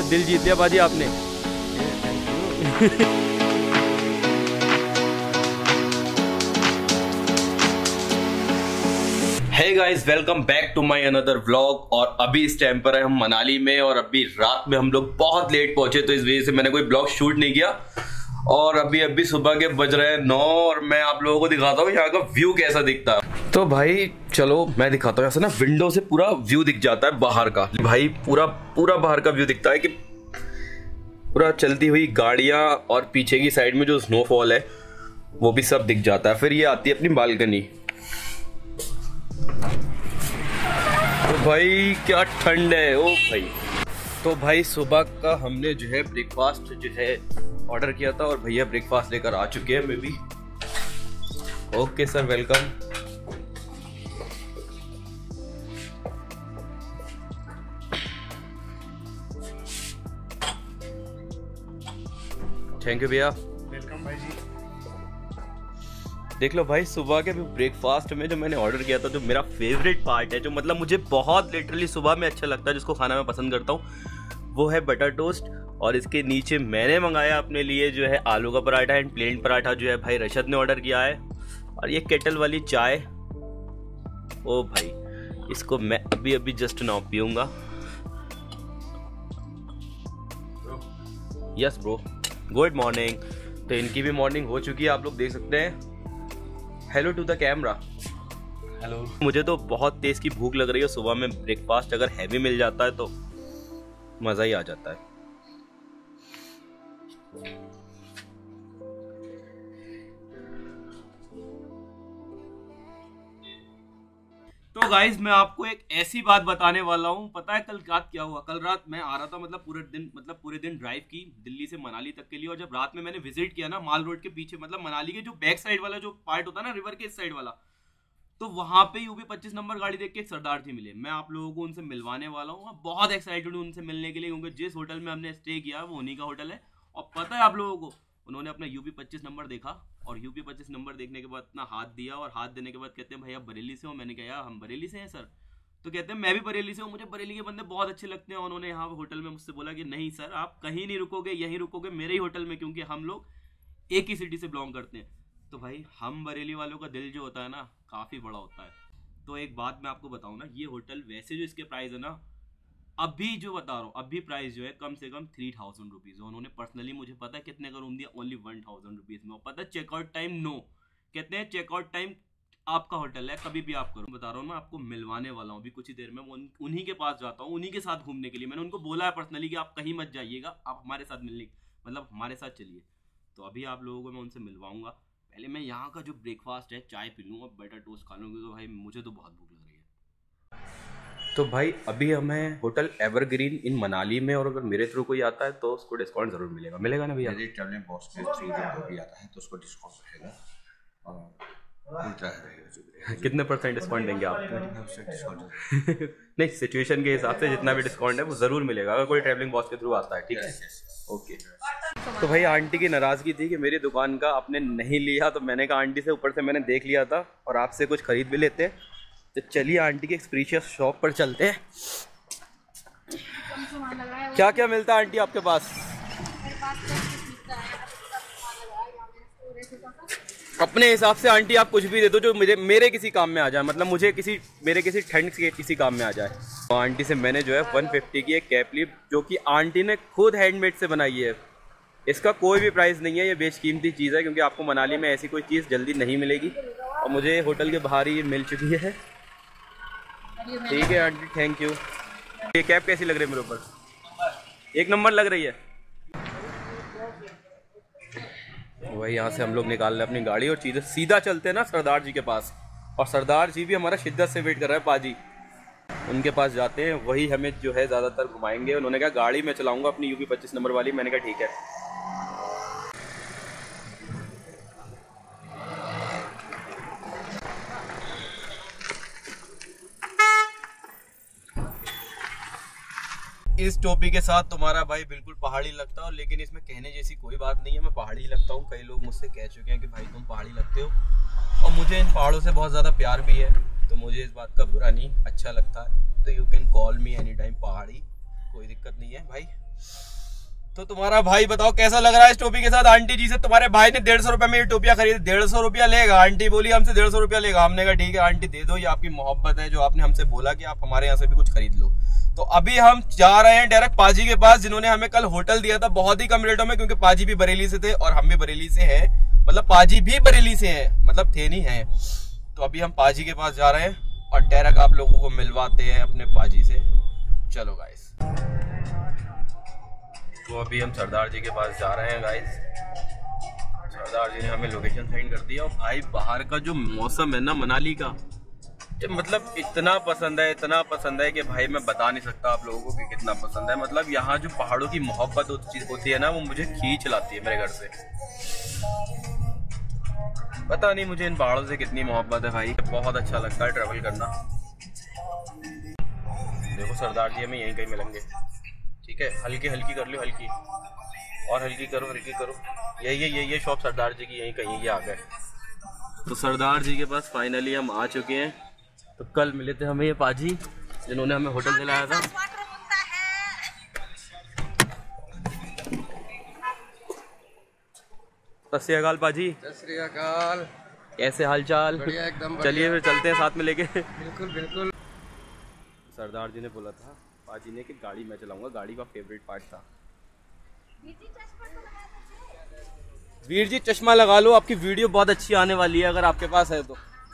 दिल जीत लिया बाजी आपने। Hey guys, welcome back to my another vlog. और अभी इस टाइम पर है हम मनाली में, और अभी रात में हम लोग बहुत लेट पहुंचे, तो इस वजह से मैंने कोई ब्लॉग शूट नहीं किया। और अभी सुबह के बज रहे हैं 9, और मैं आप लोगों को दिखाता हूँ यहाँ का व्यू कैसा दिखता है। तो भाई चलो मैं दिखाता हूँ। ऐसा ना विंडो से पूरा व्यू दिख जाता है बाहर का। भाई पूरा बाहर का व्यू दिखता है कि पूरा चलती हुई गाड़ियां, और पीछे की साइड में जो स्नोफॉल है वो भी सब दिख जाता है। फिर ये आती है अपनी बालकनी। तो भाई क्या ठंड है ओ भाई। तो भाई सुबह का हमने जो है ब्रेकफास्ट जो है ऑर्डर किया था, और भैया ब्रेकफास्ट लेकर आ चुके हैं। May be okay sir, welcome. Thank you भैया। वेलकम भाई जी। देख लो भाई, सुबह के ब्रेकफास्ट में जो मैंने ऑर्डर किया था, जो मेरा फेवरेट पार्ट है, जो मतलब मुझे बहुत लिटरली सुबह में अच्छा लगता है, जिसको खाना मैं पसंद करता हूँ, वो है बटर टोस्ट। और इसके नीचे मैंने मंगाया अपने लिए जो है आलू का पराठा एंड प्लेन पराठा, जो है भाई रशद ने ऑर्डर किया है। और ये केटल वाली चाय, ओ भाई इसको मैं अभी जस्ट नाउ पीऊंगा। Yes bro, good morning. तो इनकी भी मॉर्निंग हो चुकी है, आप लोग देख सकते हैं। Hello to the camera. Hello. मुझे तो बहुत तेज की भूख लग रही है। सुबह में ब्रेकफास्ट अगर हैवी मिल जाता है तो मजा ही आ जाता है। तो गाइज मैं आपको एक ऐसी बात बताने वाला हूँ। पता है कल रात क्या हुआ? कल रात मैं आ रहा था, मतलब पूरे दिन ड्राइव की दिल्ली से मनाली तक के लिए। और जब रात में मैंने विजिट किया ना माल रोड के पीछे, मतलब मनाली के जो बैक साइड वाला जो पार्ट होता है ना, रिवर के इस साइड वाला, तो वहां पे यूपी 25 नंबर गाड़ी देख के एक सरदार जी मिले। मैं आप लोगों को उनसे मिलवाने वाला हूँ। बहुत एक्साइटेड हूँ उनसे मिलने के लिए, क्योंकि जिस होटल में हमने स्टे किया वो उन्हीं का होटल है। और पता है आप लोगों को, उन्होंने अपना यूपी 25 नंबर देखा, और यूपी 25 नंबर देखने के बाद अपना हाथ दिया, और हाथ देने के बाद कहते हैं भाई आप बरेली से हो? मैंने कहा यार हम बरेली से हैं सर। तो कहते हैं मैं भी बरेली से हूँ, मुझे बरेली के बंदे बहुत अच्छे लगते हैं। उन्होंने यहाँ होटल में मुझसे बोला कि नहीं सर आप कहीं नहीं रुकोगे, यहीं रुकोगे मेरे ही होटल में, क्योंकि हम लोग एक ही सिटी से बिलोंग करते हैं। तो भाई हम बरेली वालों का दिल जो होता है ना, काफ़ी बड़ा होता है। तो एक बात मैं आपको बताऊँ ना, ये होटल वैसे जो इसके प्राइस है ना, अभी जो बता रहा हूँ, अभी प्राइस जो है कम से कम 3000 रुपीज़। उन्होंने पर्सनली मुझे पता है कितने का रूम दिया, ओनली 1000 रुपीज़ में। और पता है चेकआउट टाइम नो, कहते हैं चेकआउट टाइम आपका होटल है, कभी भी आप करो। बता रहा हूँ मैं आपको मिलवाने वाला हूँ अभी कुछ ही देर में। उन्हीं के पास जाता हूँ, उन्हीं के साथ घूमने के लिए। मैंने उनको बोला है पर्सनली कि आप कहीं मत जाइएगा, आप हमारे साथ मिलने, मतलब हमारे साथ चलिए। तो अभी आप लोगों को मैं उनसे मिलवाऊंगा। पहले मैं यहाँ का जो ब्रेकफास्ट है चाय पी लूँ और बटर टोस्ट खा लूँगी, तो भाई मुझे तो बहुत भूख लग रही है। तो भाई अभी हमें होटल एवरग्रीन इन मनाली में, और अगर मेरे थ्रू कोई आता है तो उसको डिस्काउंट जरूर मिलेगा ना भैया? मेरे ट्रैवलिंग बॉक्स के थ्रू भी आता है तो उसको डिस्काउंट रहेगा, और उल्टा रहेगा। कितने % डिस्काउंट देंगे आप? 25% डिस्काउंट। नहीं, सिचुएशन के हिसाब से जितना भी डिस्काउंट है वो जरूर मिलेगा अगर कोई ट्रैवलिंग बॉक्स के थ्रू आता है, ठीक है? ओके। तो भाई आंटी की नाराज़गी थी कि मेरी दुकान का आपने नहीं लिया, तो मैंने कहा आंटी से ऊपर से मैंने देख लिया था और आपसे कुछ खरीद भी लेते हैं। तो चलिए आंटी के एक्सप्रीशियस शॉप पर चलते हैं। क्या क्या मिलता है आंटी आपके पास? अपने हिसाब से आंटी आप कुछ भी दे दो जो मेरे किसी काम में आ जाए, मतलब मेरे किसी ठंड के किसी काम में आ जाए। तो आंटी से मैंने जो है 150 की एक कैप ली, जो कि आंटी ने खुद हैंडमेड से बनाई है। इसका कोई भी प्राइस नहीं है, ये बेशकीमती चीज़ है, क्योंकि आपको मनाली में ऐसी कोई चीज़ जल्दी नहीं मिलेगी। और मुझे होटल के बाहर ही ये मिल चुकी है। ठीक है आंटी, थैंक यू। ये कैप कैसी लग रही है मेरे ऊपर? एक नंबर लग रही है। वही यहाँ से हम लोग निकाल रहे हैं अपनी गाड़ी, और चीज़ें सीधा चलते हैं ना सरदार जी के पास। और सरदार जी भी हमारा शिद्दत से वेट कर रहे हैं, पाजी। उनके पास जाते हैं, वही हमें जो है ज़्यादातर घुमाएंगे। उन्होंने कहा गाड़ी में चलाऊंगा अपनी यूपी 25 नंबर वाली। मैंने कहा ठीक है। इस टोपी के साथ तुम्हारा भाई बिल्कुल पहाड़ी लगता है, लेकिन इसमें कहने जैसी कोई बात नहीं है, मैं पहाड़ी ही लगता हूँ। कई लोग मुझसे कह चुके हैं कि भाई तुम पहाड़ी लगते हो, और मुझे इन पहाड़ों से बहुत ज़्यादा प्यार भी है, तो मुझे इस बात का बुरा नहीं, अच्छा लगता है। तो you can call me any time पहाड़ी, कोई दिक्कत नहीं है भाई। तो तुम्हारा भाई बताओ कैसा लग रहा है इस टोपी के साथ? आंटी जी से तुम्हारे भाई ने 150 रुपए में ये टोपियां खरीदी। 150 रुपया लेगा, आंटी बोली हमसे 150 रुपया लेगा। हमने कहा ठीक है आंटी दे दो, ये आपकी मोहब्बत है जो आपने हमसे बोला कि आप हमारे यहाँ से भी कुछ खरीद लो। तो अभी हम जा रहे हैं डायरेक्ट पाजी के पास, जिन्होंने हमें कल होटल दिया था बहुत ही कम रेटों में, क्योंकि पाजी भी बरेली से थे और हम भी बरेली से हैं, मतलब पाजी भी बरेली से हैं, मतलब थे नहीं है। तो अभी हम पाजी के पास जा रहे हैं और डायरेक्ट आप लोगों को मिलवाते हैं अपने पाजी से। चलो गाइस, तो अभी हम सरदार जी के पास जा रहे हैं गाइस। सरदार जी ने हमें लोकेशन सेंड कर दिया और भाई बाहर का जो मौसम है ना मनाली का, मतलब इतना पसंद है कि भाई मैं बता नहीं सकता आप लोगों को कि कितना पसंद है। मतलब यहाँ जो पहाड़ों की मोहब्बत होती है ना, वो मुझे खींच लाती है मेरे घर से। पता नहीं मुझे इन पहाड़ों से कितनी मोहब्बत है भाई, बहुत अच्छा लगता है ट्रैवल करना। देखो सरदार जी हमें यहीं कहीं मिलेंगे, ठीक है? हल्की हल्की कर लो, हल्की और हल्की करो। ये शॉप सरदार जी की यहीं कहीं ये आ गए। तो सरदार जी के पास फाइनली हम आ चुके हैं। तो कल मिले थे हमें ये पाजी जिन्होंने हमें होटल दिलाया था। सत श्री अकाल पाजी। सत श्री अकाल। कैसे हाल चाल? बढ़िया एकदम। चलिए फिर चलते हैं साथ में लेके। बिल्कुल बिल्कुल। सरदार जी ने बोला था पाजी ने कि गाड़ी मैं चलाऊंगा, गाड़ी का फेवरेट पार्ट था। वीर जी चश्मा लगा लो, आपकी वीडियो बहुत अच्छी आने वाली है अगर आपके पास है तो।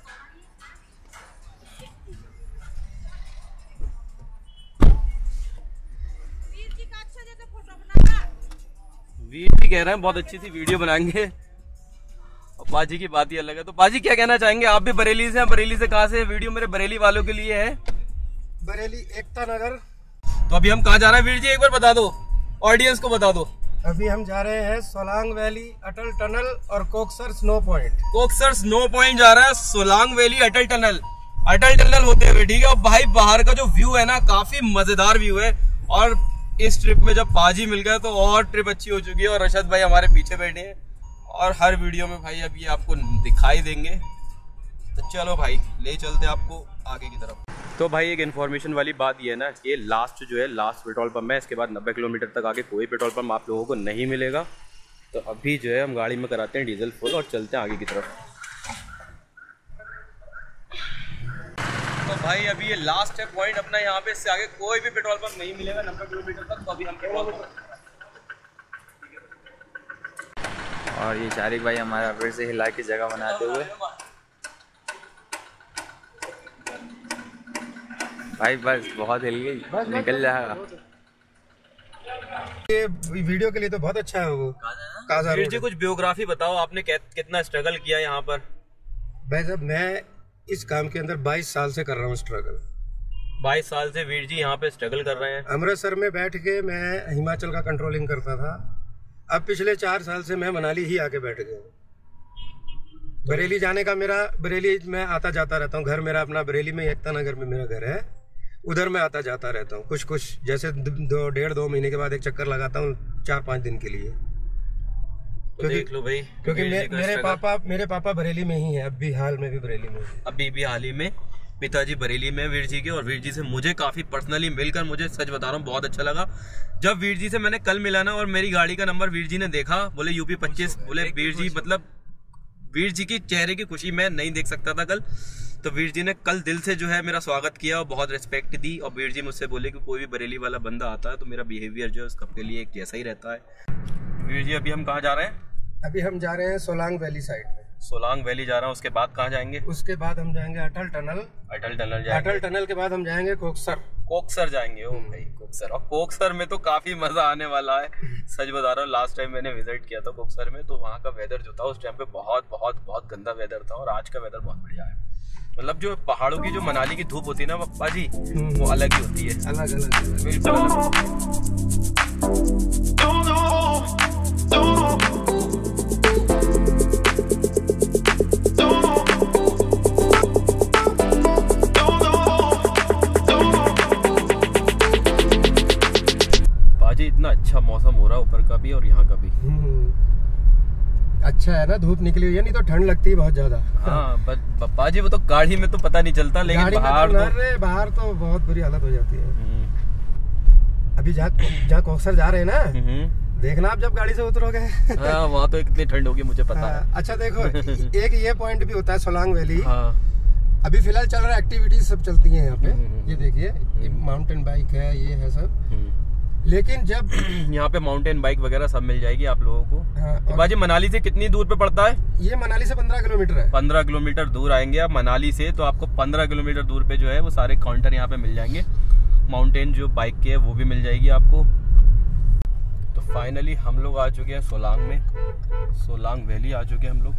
वीर जी कह रहे हैं बहुत अच्छी सी वीडियो बनाएंगे और पाजी की बात ही अलग है। तो पाजी क्या कहना चाहेंगे? आप भी बरेली से हैं, बरेली से कहाँ से? वीडियो मेरे बरेली वालों के लिए है, बरेली एकता नगर। तो अभी हम कहाँ जा रहे हैं वीर जी एक बार बता दो, ऑडियंस को बता दो। अभी हम जा रहे हैं सोलांग वैली, अटल टनल और Koksar snow point. Koksar snow point जा रहा है, सोलांग वैली, अटल टनल होते हुए, ठीक है? और भाई बाहर का जो व्यू है ना, काफी मजेदार व्यू है। और इस ट्रिप में जब पाजी मिल गया तो और ट्रिप अच्छी हो चुकी है। और रशद भाई हमारे पीछे बैठे हैं और हर वीडियो में भाई अब ये आपको दिखाई देंगे। तो चलो भाई ले चलते आपको आगे की तरफ। तो भाई एक इन्फॉर्मेशन वाली बात ये है ना कि लास्ट पेट्रोल पंप है, इसके बाद 90 किलोमीटर तक आगे कोई पेट्रोल पंप आप लोगों को नहीं मिलेगा। तो अभी जो है हम गाड़ी में कराते हैं डीजल फुल और चलते हैं आगे की तरफ। तो भाई अभी ये लास्ट है पॉइंट अपना, यहाँ पे इससे आगे कोई भी पेट्रोल पंप नहीं मिलेगा 90 किलोमीटर तक। तो अभी हम पेट्रोल पंप, और ये शारिक भाई हमारा फिर से हिला की जगह बनाते हुए। भाई बस बहुत हिल गई, निकल जाएगा। ये वीडियो के लिए तो बहुत अच्छा है वो काजा रोड। जी कुछ बियोग्राफी बताओ, आपने कितना स्ट्रगल किया यहाँ पर? भाई साहब मैं इस काम के अंदर 22 साल से कर रहा हूँ स्ट्रगल। 22 साल से वीर जी यहाँ पे स्ट्रगल कर रहे हैं। अमृतसर में बैठ के मैं हिमाचल का कंट्रोलिंग करता था, अब पिछले 4 साल से मैं मनाली ही आके बैठ गया। बरेली जाने का मेरा, बरेली मैं आता जाता रहता हूँ, घर मेरा अपना बरेली में एकता नगर में मेरा घर है, उधर मैं आता जाता रहता हूँ। कुछ जैसे 1.5-2 महीने के बाद एक चक्कर लगाता हूँ 4-5 दिन के लिए। तो देख लो भाई, क्योंकि मेरे पापा बरेली में ही है, अभी हाल में भी बरेली में, अभी भी हाल ही में पिताजी बरेली में वीर जी के। और वीर जी से मुझे काफी पर्सनली मिलकर, मुझे सच बता रहा हूँ बहुत अच्छा लगा। जब वीर जी से मैंने कल मिला ना और मेरी गाड़ी का नंबर वीर जी ने देखा, बोले यूपी 25, बोले वीर जी, मतलब वीर जी की चेहरे की खुशी मैं नहीं देख सकता था कल। तो वीर जी ने कल दिल से जो है मेरा स्वागत किया और बहुत रिस्पेक्ट दी। और वीर जी मुझसे बोले कि कोई भी बरेली वाला बंदा आता है तो मेरा बिहेवियर जो है उसके लिए एक जैसा ही रहता है। वीर जी अभी हम कहाँ जा रहे हैं? अभी हम जा रहे हैं सोलांग वैली साइड में। सोलांग वैली जा रहा हूँ, उसके बाद कहाँ जाएंगे? उसके बाद हम जाएंगे अटल टनल जाएंगे। अटल टनल के बाद हम जाएंगे कोकसर जाएंगे। ओ भाई कोकसर, और कोकसर में तो काफी मजा आने वाला है, सच बता रहा हूँ। लास्ट टाइम मैंने विजिट किया था कोकसर में, तो वहाँ का वेदर जो था उस टाइम पे बहुत बहुत बहुत गंदा वेदर था, और आज का वेदर बहुत बढ़िया है। मतलब जो पहाड़ों की जो मनाली की धूप होती है ना पप्पा जी, वो अलग ही होती है, अलग अलग बिल्कुल अलग। बाजी इतना अच्छा मौसम हो रहा है ऊपर का भी और यहाँ का भी। अच्छा है ना, धूप निकली हुई है, नहीं तो ठंड लगती है बहुत ज्यादा। हाँ पप्पा जी वो तो गाड़ी में तो पता नहीं चलता, लेकिन बाहर तो बहुत बुरी हालत हो जाती है। अभी जहाँ कोक्सर जा रहे हैं ना, देखना आप जब गाड़ी से उतरोगे। हाँ, वहाँ तो कितनी ठंड होगी मुझे पता है। अच्छा देखो, एक ये पॉइंट भी होता है सोलांग वैली। हाँ। अभी फिलहाल चल रहा है, एक्टिविटीज सब चलती हैं यहाँ पे। ये देखिए, माउंटेन बाइक है, ये है सब। लेकिन जब यहाँ पे माउंटेन बाइक वगैरह सब मिल जाएगी आप लोगों को। हाँ, तो बाजी मनाली से कितनी दूर पे पड़ता है? ये मनाली से 15 किलोमीटर है। 15 किलोमीटर दूर आएंगे आप मनाली से, तो आपको 15 किलोमीटर दूर पे जो है वो सारे काउंटर यहाँ पे मिल जाएंगे। माउंटेन जो बाइक के है वो भी मिल जाएगी आपको। तो फाइनली हम लोग आ चुके हैं सोलांग में, सोलांग वैली आ चुके हैं हम लोग।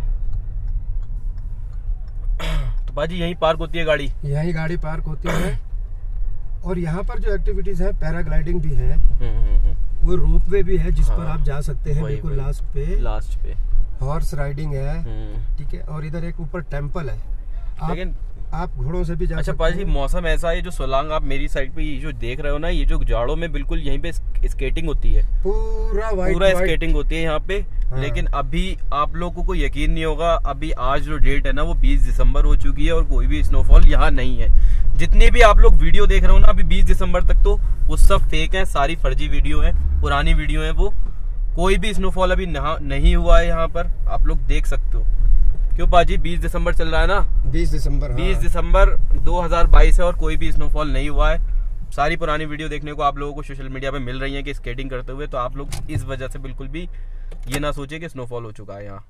तो बाजी यहीं पार्क होती है गाड़ी? यहीं गाड़ी पार्क होती है। और यहाँ पर जो एक्टिविटीज है, पैराग्लाइडिंग भी है, वो रोप वे भी है जिस पर आप जा सकते हैं बिल्कुल लास्ट पे। हॉर्स राइडिंग है, ठीक है। और इधर एक ऊपर टेम्पल है, लेकिन आप घोड़ों से भी जा सकते हैं। अच्छा पाजी, मौसम ऐसा है जो सोलांग आप मेरी साइड पे ये जो देख रहे हो ना, ये जो जाड़ों में बिल्कुल यहीं पे स्केटिंग होती है, पूरा स्केटिंग होती है यहाँ पे। हाँ। लेकिन अभी आप लोगों को यकीन नहीं होगा, अभी आज जो डेट है ना वो 20 दिसंबर हो चुकी है और कोई भी स्नोफॉल यहाँ नहीं है। जितने भी आप लोग वीडियो देख रहे हो ना अभी 20 दिसंबर तक, तो वो सब फेक है, सारी फर्जी वीडियो है, पुरानी वीडियो है वो। कोई भी स्नोफॉल अभी नहीं हुआ है यहाँ पर, आप लोग देख सकते हो। क्यों पाजी, 20 दिसंबर चल रहा है ना? 20 दिसंबर, 20 दिसंबर 2022 है और कोई भी स्नोफॉल नहीं हुआ है। सारी पुरानी वीडियो देखने को आप लोगों को सोशल मीडिया पे मिल रही है कि स्केटिंग करते हुए, तो आप लोग इस वजह से बिल्कुल भी ये ना सोचे कि स्नोफॉल हो चुका है यहाँ।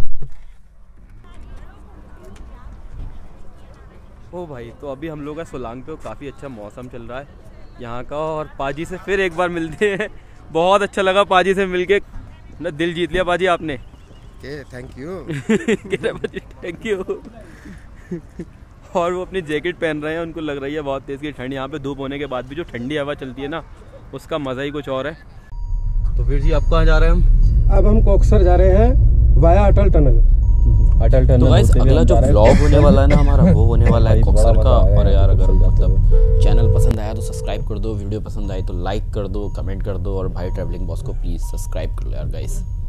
ओ भाई, तो अभी हम लोग सोलांग पे, काफ़ी अच्छा मौसम चल रहा है यहाँ का। और पाजी से फिर एक बार मिलते हैं, बहुत अच्छा लगा पाजी से मिलके, ना दिल जीत लिया पाजी आपने। Thank you. Thank you. और वो अपनी जैकेट पहन रहे हैं, उनको लग रही है बहुत तेज़ की ठंड। यहाँ पे धूप होने के बाद भी जो ठंडी हवा चलती है ना, उसका मज़ा ही कुछ और है। तो वीर जी, आप कहाँ जा रहे हैं हम? अब हम कोक्सर जा रहे हैं via Atal tunnel. Atal tunnel. तो गाइस, अगला जो व्लॉग होने वाला है ना हमारा, वो होने वाला है कोक्सर का। और यार अगर मतलब चैनल पसंद आया तो सब्सक्राइब कर दो, वीडियो पसंद आई तो लाइक कर दो, कमेंट कर दो, और भाई ट्रैवलिंग बॉस को प्लीज़ सब्सक्राइब कर लो यार गाइस।